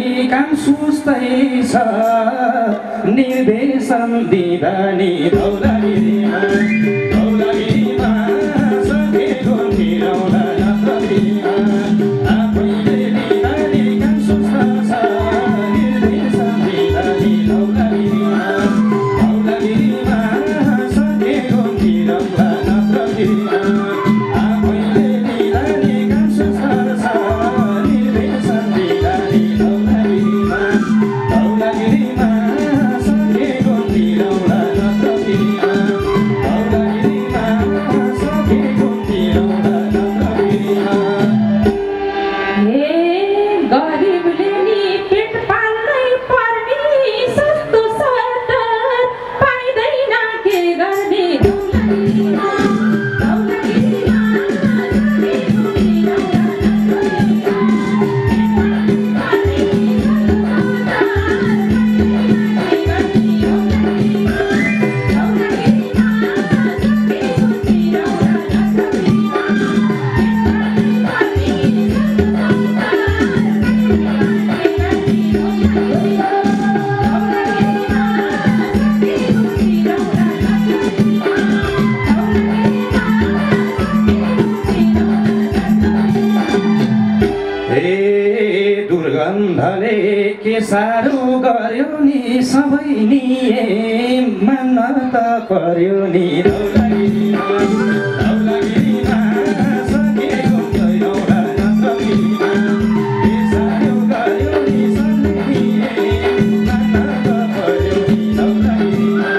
काम सुस्तै छ निर्देशन दिँदा नि धौलागिरीमा सकेको मिलाउला नत्रीमा आफैले दिँदा नि काम सुस्त छ निर्देशन दिँदा नि धौलागिरीमा सकेको मिलाउला नत्रीमा आफैले दिँदा नि काम सुस्त छ निर्देशन दिँदा नि धौलागिरीमा सकेको मिलाउला नत्रीमा सकेको मिलाउला नत्रीमा गरिबले नि पेट पाल्नै पर्ने सस्तो सरकार पाइँदैन के गर्ने धौलागिरीमा दुर्गन्धले के साह्रो गर्यो नि सबै नि मान्न त पर्यो नि धौलागिरीमा सकेको मिलाउला नत्रीमा के साह्रो गर्यो नि सबै नि मान्न त पर्यो नि धौलागिरीमा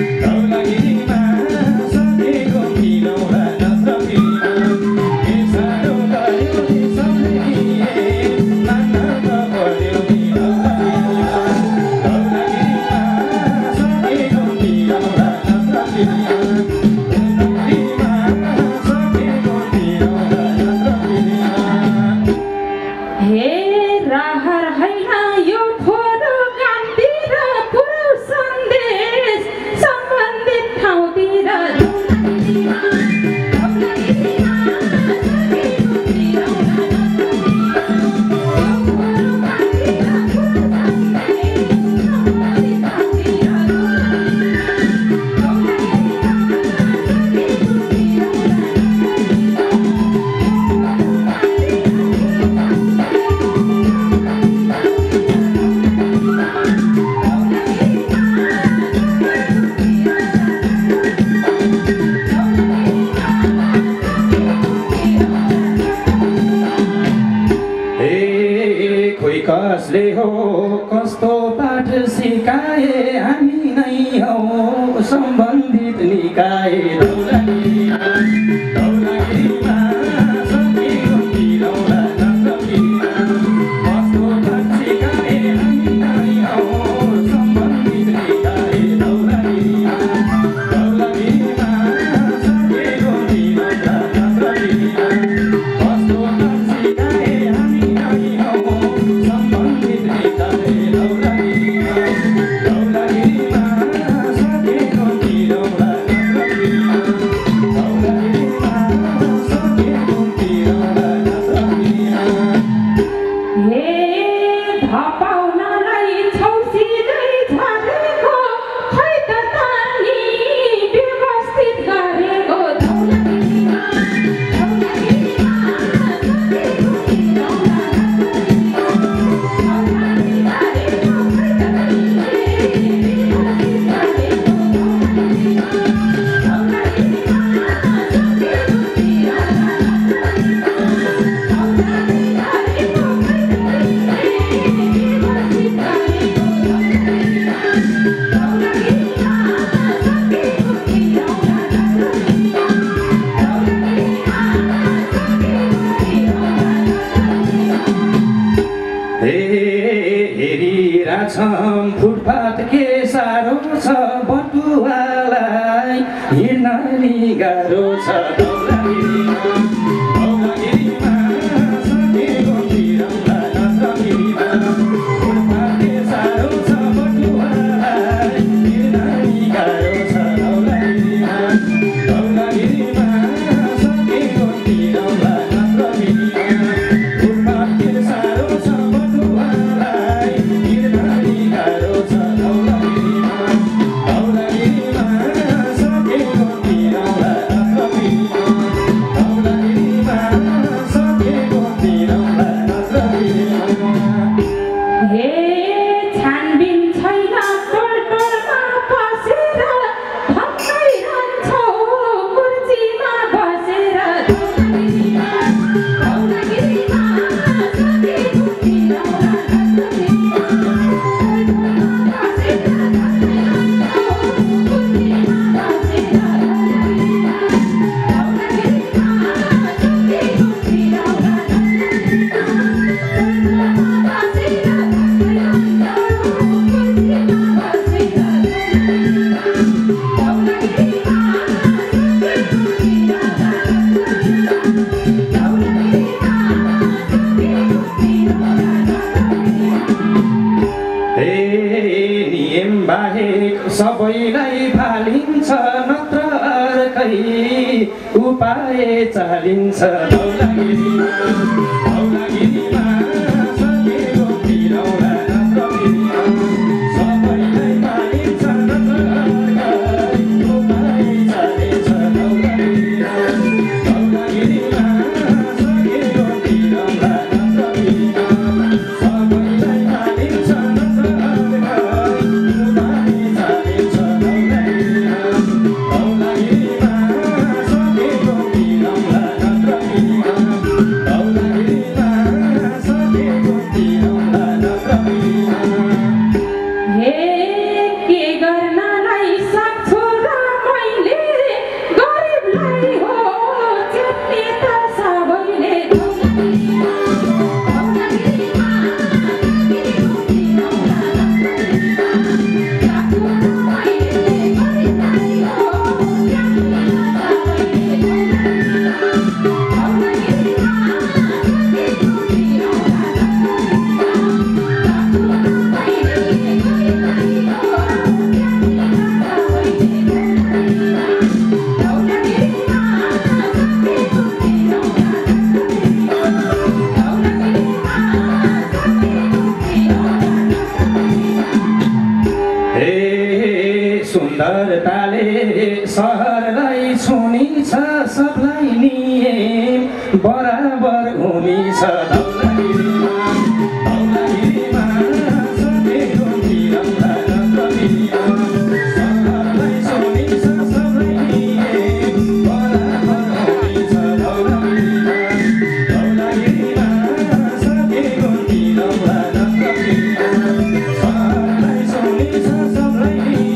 सकेको मिलाउला नत्रीमा के साह्रो गर्यो नि सबै नि कसले हो कस्तो पाठ सिकाए हामी नै हौ सम्बन्धित निकाय धौलागिरीमा सकेको मिलाउला नत्रीमा कस्तो पाठ सिकाए हामी नै हौ सम्बन्धित निकाय धौलागिरीमा सकेको मिलाउला नत्रीमा कस्तो पाठ सिकाए हामी नै हौ सम्बन्धित निकाय धौलागिरीमा सकेको मिलाउला नत्रीमा सकेको मिलाउला नत्रीमा धपाउनलाई छौसिँदै झरेको खै त तानी व्यवस्थित गरेको धौलागिरीमा सकेको मिलाउला हेरिरहेछौँ फुटपाथ के साह्रो छ बटुवालाई हिँड्न नि गाह्रो छ धौलागिरीमा सकेको मिलाउला नत्रीमा फुटपाथ के साह्रो छ बटुवालाई हिँड्न नि गाह्रो छ धौलागिरीमा सकेको मिलाउला नत्रीमा फुटपाथ के साह्रो छ बटुवालाई छानबिन छैन टोलटोलमा बसेर धक्कै रहन्छौ कुर्सीमा बसेर धौलागिरीमा सकेको मिलाउला सबैलाई फालिन्छ नत्र अर्कै उपाय चालिन्छ धौलागिरीमा सकेको मिलाउला नत्र सबैलाई फालिन्छ नत्र अर्कै उपाय चालिन्छ धौलागिरीमा सकेको मिलाउला नत्र सबैलाई फालिन्छ नत्र सुन्दरताले सहरलाई छुनिन्छ सबलाई नियम बराबर हुनेछ धौलागिरीमा सकेको मिलाउला नत्र सहरलाई छुनिन्छ सबलाई नियम बराबर हुनेछ धौलागिरीमा सकेको मिलाउला नत्र सहरलाई छुनिन्छ सबलाई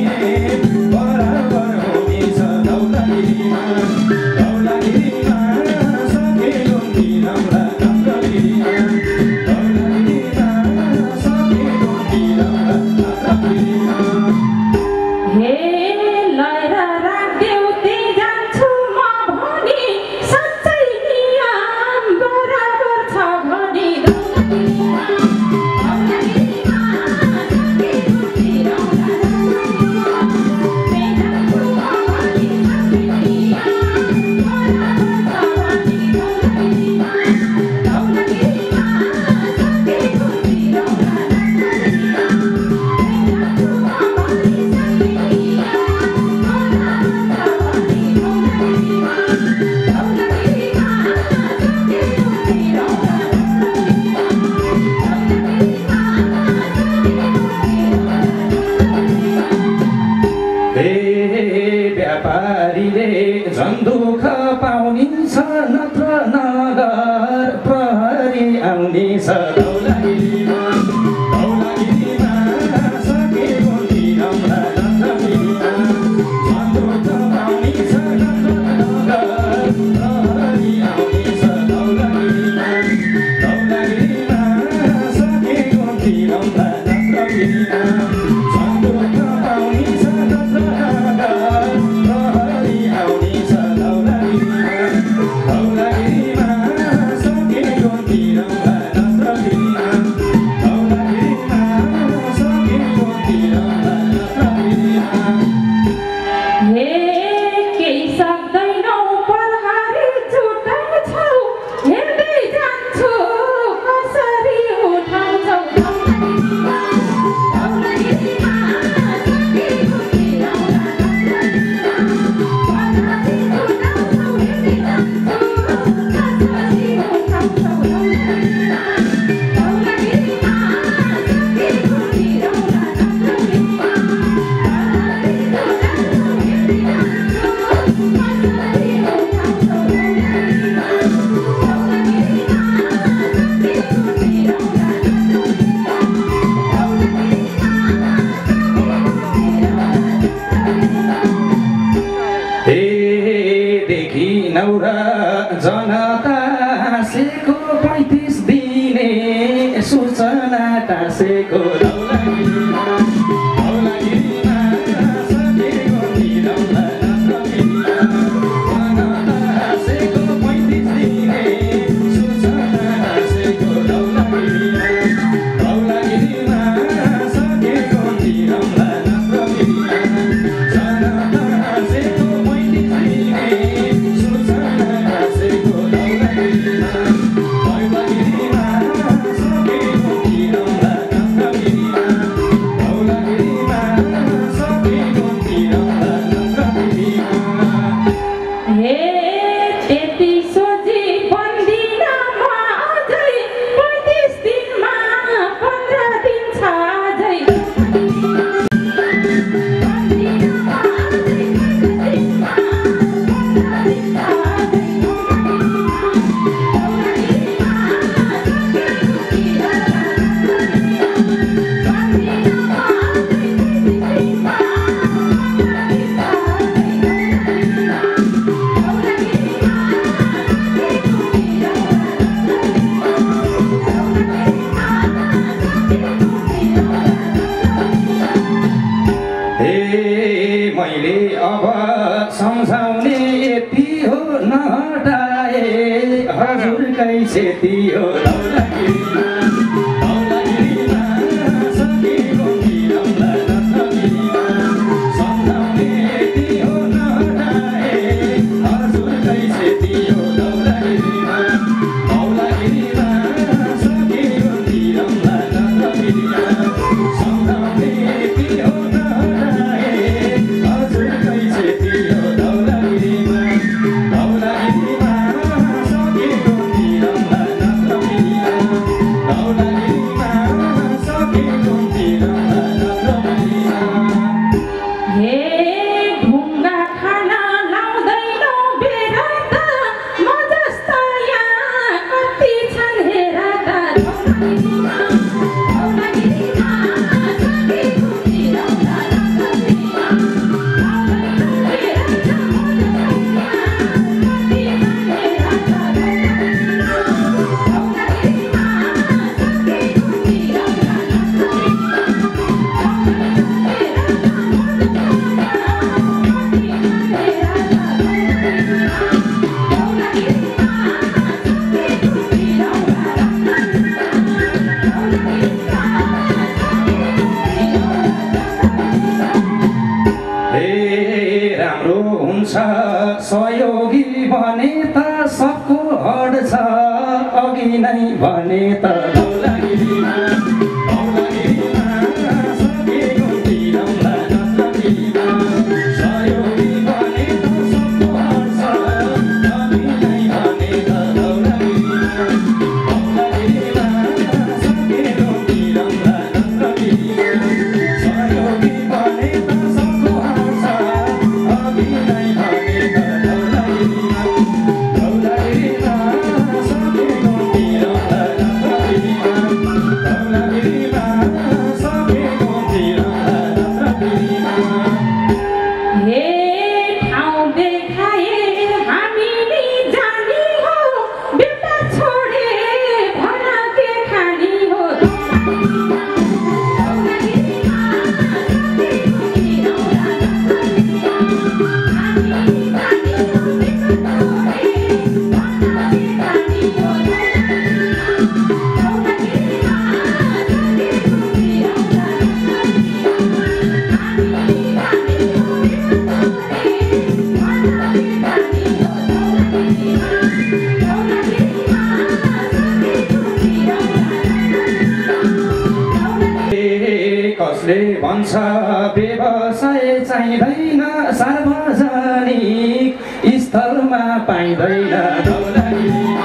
झन् दुःख पाउनेछ नत्र नगर प्रहरी आउनेछ धौलागिरीमा सकेको मिलाउला नत्र झन् दुःख पाउनेछ नत्र नगर प्रहरी आउनेछ धौलागिरीमा सकेको मिलाउला नत्र झन् दुःख पाउनेछ नत्र नगर प्रहरी आउनेछ धौलागिरीमा सकेको मिलाउला नत्र सकेको मिलाउला नत्र हे केही सक्दैनौ प्रहरी छुटाउँछौ हेर्दै जान्छु कसरी उठाउँछौ धौलागिरीमा जनता सेको 35 दिने सूचना टाँसेको धौलागिरीमा सकेको निरौला नत्रपिना जनता सेको 35 दिने सूचना टाँसेको धौलागिरीमा सकेको निरौला नत्रपिना जनता सेको 35 दिने सूचना टाँसेको धौलागिरीमा सकेको निरौला नत्रपिना सकेको निरौला नत्रपिना हे त्यति सोची बन्दिनमा अझै 35 दिनमा 15 दिन छ अझै बन्दिनमा अझै 35 दिनमा 15 दिन छ अझै धौलागिरीमा सकेको निरौला नत्रपिना बन्दिनमा अझै 35 दिनमा 15 दिन छ अझै हे मैले अब सम्झाउने यति हो नहटाए हजुरकै सेती हो धौलागिरीमा सकेको निरौला नत्रपिना सम्झाउने यति हो नहटाए हजुरकै सेती हो धौलागिरीमा सकेको निरौला नत्रपिना सम्झाउने यति हो नहटाए हजुरकै सेती हो धौलागिरीमा सकेको निरौला नत्रपिना सकेको निरौला नत्रपिना हे ढुङ्गा खान लाउँदैनौ बेरा त म जस्ता यहाँ कति छन् हेर त धौलागिरीमा सकेको निरौला नत्रपिना हे राम्रो हुन्छ सहयोगी भने त सबको हड छ अघि नै भने त धौलागिरीमा सकेको निरौला नत्रपिना सहयोगी भने त सबको हड छ अघि नै भने त धौलागिरीमा सकेको निरौला नत्रपिना सहयोगी भने त सबको हड छ अघि नै भने त धौलागिरीमा सकेको निरौला नत्रपिना सकेको निरौला नत्रपिना हे ठाउँ देखाए हामीले जानी हो बेटा छोडे भन के खानी हो धौलागिरीमा सकेको निरौला नत्रपिना हामी जानी हो बेटा छोडे भन के खानी हो धौलागिरीमा सकेको निरौला नत्रपिना कसले भन्छ व्यवसाय चाहिँदैन सार्वजनिक स्थलमा पाइँदैन धौलागिरीमा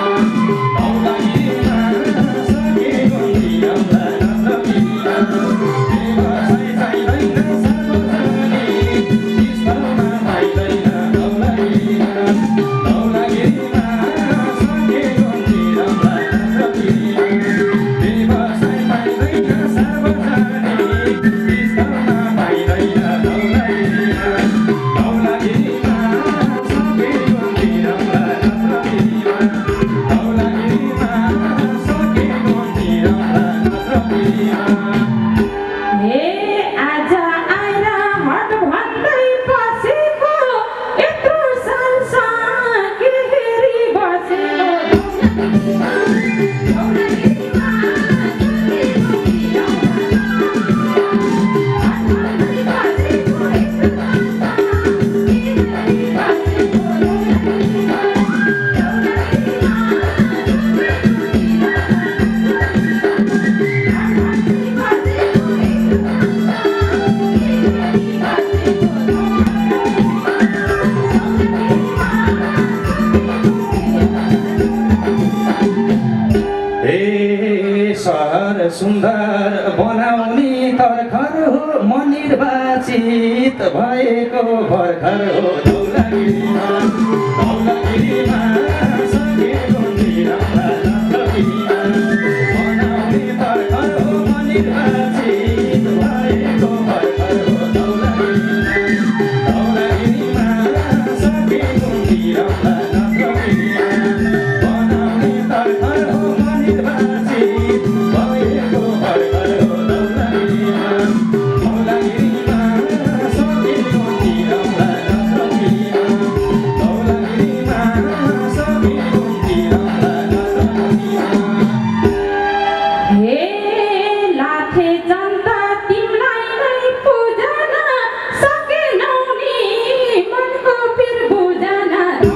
सकेको निरौला नत्रपिना व्यवसाय चाहिँदैन सार्वजनिक स्थलमा पाइँदैन धौलागिरीमा सकेको निरौला नत्रपिना व्यवसाय पाइँदैन सार्वजनिक स्थलमा पाइँदैन धौलागिरीमा सकेको निरौला नत्रपिना भर्खर हो मनिर्वाचित भएको भर्खर हो धौलागिरीमा सकेको तिरौला नथपिमा बनाउने भर्खर हो मनिर्वाचित भएको भर्खर हो धौलागिरीमा सकेको तिरौला नथपिमा बनाउने भर्खर हो मनिर्वाचित भएको भर्खर हो धौलागिरीमा सकेको तिरौला नथपिमा धौलागिरीमा सकेको तिरौला नथपिमा हे लाथे जनता तिमीलाई नै पूजन सकेनौ नि मनको फिर बुझन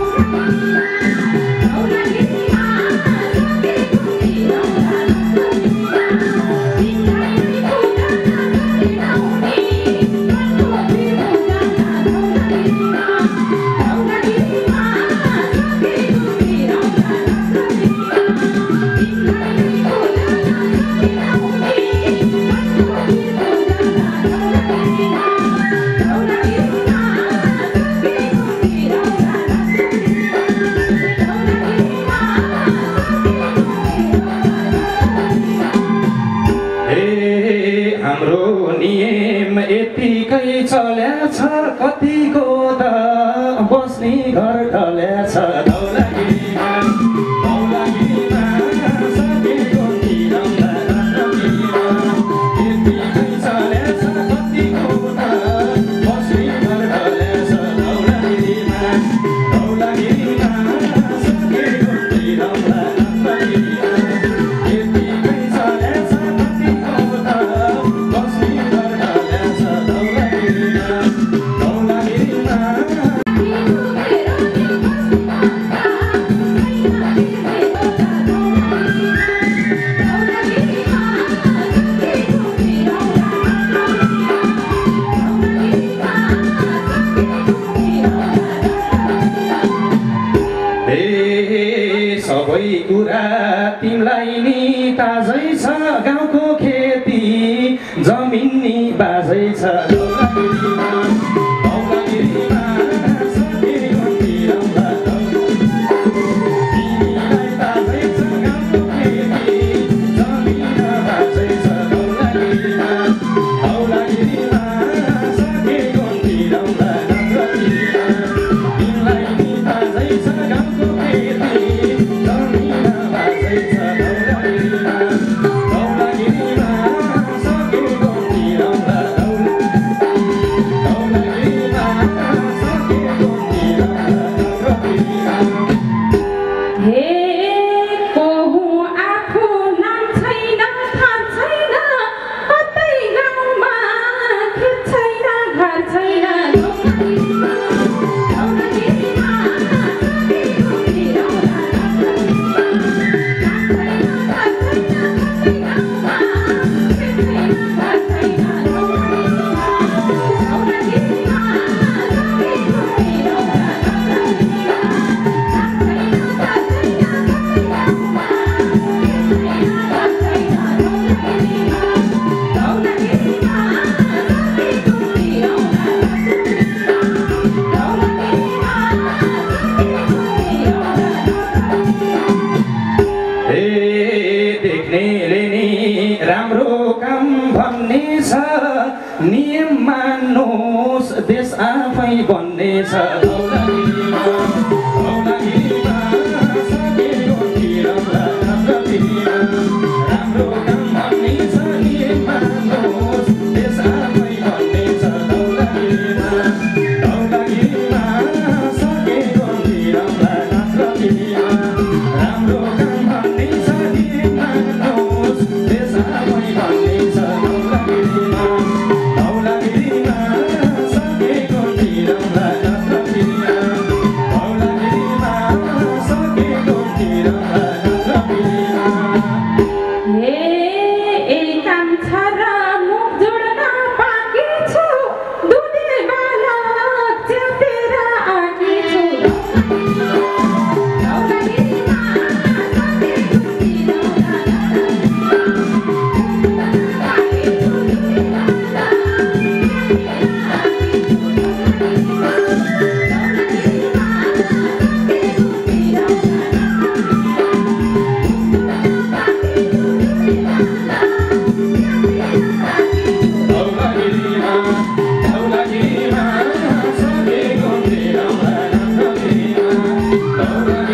धौलागिरीमा सकेको तिरौला नथपिमा तिमीलाई नै पूजन सकेनौ नि मनको फिर बुझन धौलागिरीमा सकेको तिरौला नथपिमा तिमीलाई नै हाम्रो नियम यतिकै चल्याछ कतिको त बस्ने घर ढल्याछ धौलागिरीमा सकेको तिरौला नथपिमा यतिकै चल्याछ कतिको त बस्ने घर ढल्याछ धौलागिरीमा सकेको तिरौला नथपिमा यतिकै चल्याछ कतिको त बस्ने घर ढल्याछ धौलागिरीमा सबै कुरा तिमीलाई नि ताजै छ गाउँको खेती जमिन नि बाजै छ धौलागिरीमा सकेको तिरौला तिमीलाई ताजै छ गाउँको खेती जमिन बाजै छ धौलागिरीमा सकेको तिरौला नथपिमा तिमीलाई नि ताजै छ गाउँको खेती जमिन बाजै छ धौलागिरीमा सकेको तिरौला सकेको तिरौला नथपिमा हे कोहु आफू नाम छैन थाहा छैन कतै गाउँमा खेत छैन घर छैन धौलागिरीमा सकेको तिरौला नथपिमा नाम छैन थाहा छैन कतै गाउँमा खेत छैन घर छैन धौलागिरीमा सकेको तिरौला नथपिमा देख्नेले नि राम्रो काम भन्ने छ नियम मान्नुहोस् देश आफै बन्ने छ धौलागिरीमा सकेको तिरौला नथपिमा राम्रो काम भन्ने छ नियम मान्नुहोस् देश आफै बन्ने छ धौलागिरीमा सकेको तिरौला नथपिमा राम्रो काम भन्ने छ नियम मान्नुहोस् देश आफै बन्ने छ धौलागिरीमा सकेको तिरौला नथपिमा सकेको तिरौला नथपिमा हे काम छ र मुख Lord,